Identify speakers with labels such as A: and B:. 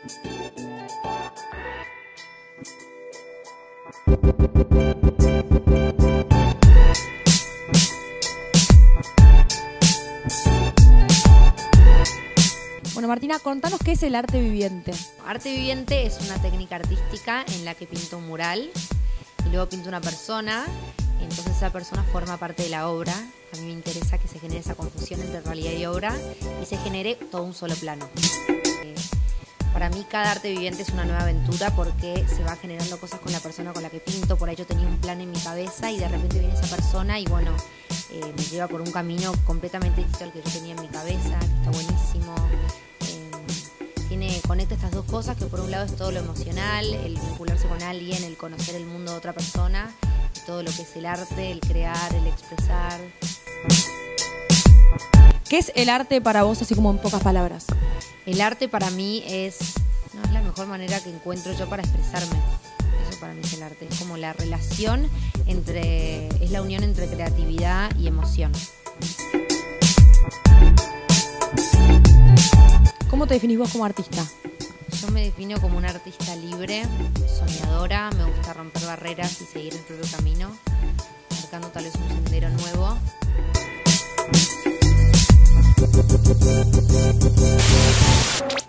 A: Bueno, Martina, contanos qué es el arte viviente.
B: Arte viviente es una técnica artística en la que pinto un mural y luego pinto una persona, entonces esa persona forma parte de la obra. A mí me interesa que se genere esa confusión entre realidad y obra y se genere todo un solo plano. Para mí cada arte viviente es una nueva aventura porque se va generando cosas con la persona con la que pinto. Por ahí yo tenía un plan en mi cabeza y de repente viene esa persona y bueno, me lleva por un camino completamente distinto al que yo tenía en mi cabeza, que está buenísimo. Conecta estas dos cosas, que por un lado es todo lo emocional, el vincularse con alguien, el conocer el mundo de otra persona, y todo lo que es el arte, el crear, el expresar.
A: ¿Qué es el arte para vos, así como en pocas palabras?
B: El arte para mí es la mejor manera que encuentro yo para expresarme. Eso para mí es el arte. Es como la relación es la unión entre creatividad y emoción.
A: ¿Cómo te definís vos como artista?
B: Yo me defino como una artista libre, soñadora, me gusta romper barreras y seguir el propio camino, marcando tal vez un sendero nuevo.